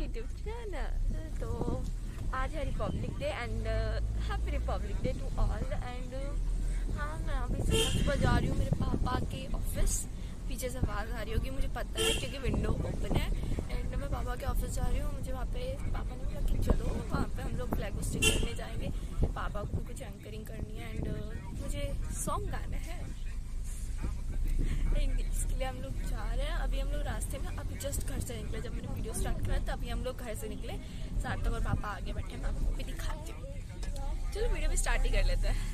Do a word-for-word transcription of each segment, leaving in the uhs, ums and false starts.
YouTube channel. तो आज है republic day and happy republic day to all. And हाँ, मैं अभी सुबह जा रही हूँ मेरे पापा के ऑफिस। पीछे से आवाज़ आ रही होगी, मुझे पता है क्योंकि विंडो ओपन है। एंड मैं पापा के ऑफिस जा रही हूँ। मुझे वहाँ पे पापा ने बोला कि चलो वहाँ पे हम लोग फ्लैग होस्टिंग करने जाएंगे। पापा को कुछ एंकरिंग करनी है एंड uh, मुझे सॉन्ग गाना है, इसके लिए हम लोग जा रहे हैं। अभी हम लोग रास्ते में, अभी जस्ट घर से निकले। जब मैंने वीडियो स्टार्ट करा तभी हम लोग घर से निकले। सार्थक और पापा आगे बैठे हैं, पापा को भी दिखाती हूँ। चलो वीडियो भी स्टार्ट ही कर लेते हैं।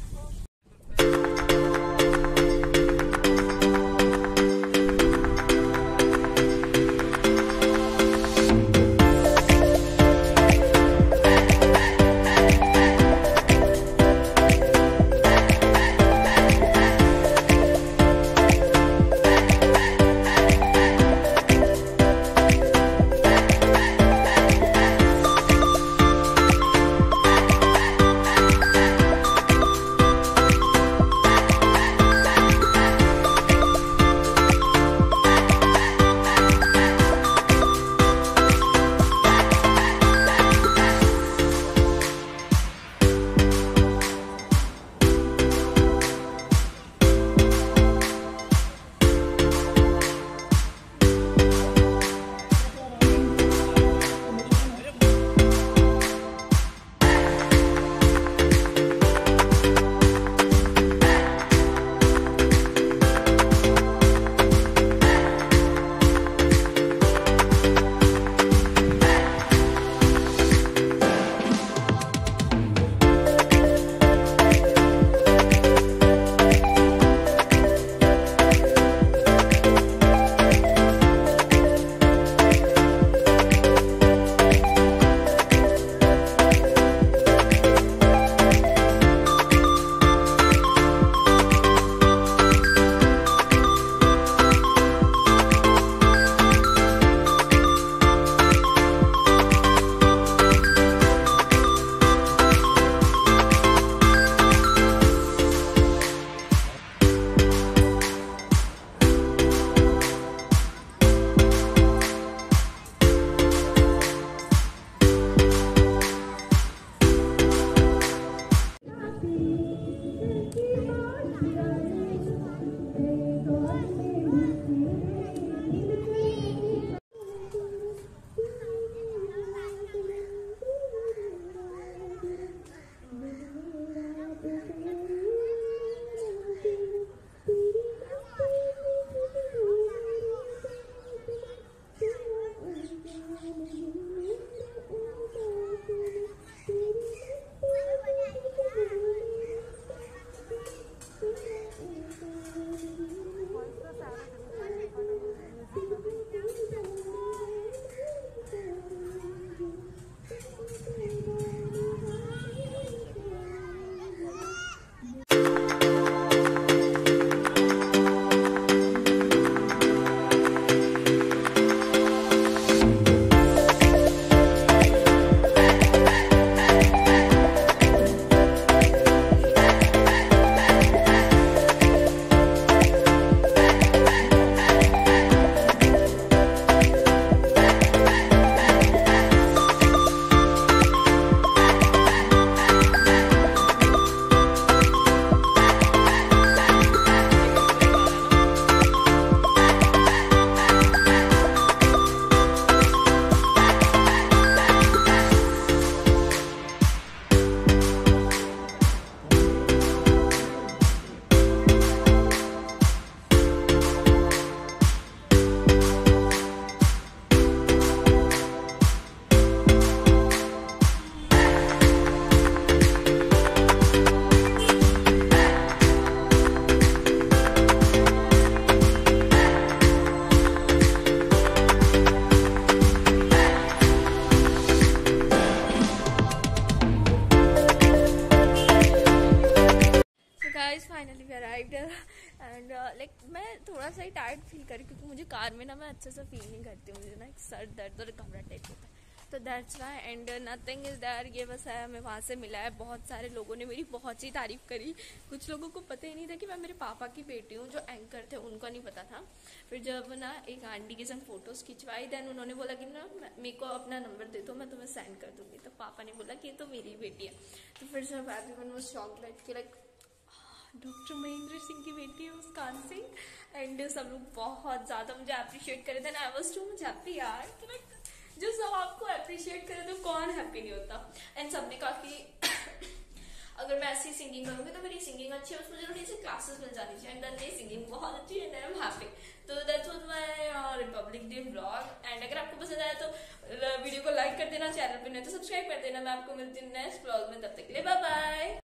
Finally we arrived and like मैं थोड़ा सा ही टायर्ड फील करी क्योंकि मुझे कार में ना मैं अच्छे से फील नहीं करती हूँ। मुझे ना एक सर दर्द और घबराहट टाइप होता है। तो that's why and nothing is there. ये बस है, हमें वहाँ से मिला है। बहुत सारे लोगों ने मेरी बहुत ही तारीफ़ करी। कुछ लोगों को पता ही नहीं था कि मैं मेरे पापा की बेटी हूँ, जो एंकर थे उनको नहीं पता था। फिर जब ना एक आंटी के संग फ़ोटोज़ खिंचवाई, देन उन्होंने बोला कि ना मेरे को अपना नंबर दे दो, मैं तुम्हें सेंड कर दूँगी। तो पापा ने बोला कि ये तो मेरी बेटी है। तो फिर जब everyone was shocked like like doctor Mahendra Singh की बेटी है मुस्कान सिंह। एंड सब लोग बहुत ज़्यादा मुझे अप्रिशिएट करे थे। I was too much happy यार कि लाइक जो सब आपको अप्रिशिएट करे तो कौन हैप्पी नहीं होता। एंड सबने कहा कि अगर मैं ऐसी सिंगिंग करूंगी तो मेरी सिंगिंग अच्छी है, उसमें जरूर से क्लासेस मिल जानी चाहिए। एंड मेरी सिंगिंग बहुत अच्छी है एंड आई एम हैप्पी। तो that's was my republic day vlog. And अगर आपको पसंद आया तो वीडियो को लाइक कर देना, चैनल पे नहीं तो सब्सक्राइब कर देना। मैं आपको मिलती हूँ नेक्स्ट व्लॉग में, तब तक के लिए बाय बाय।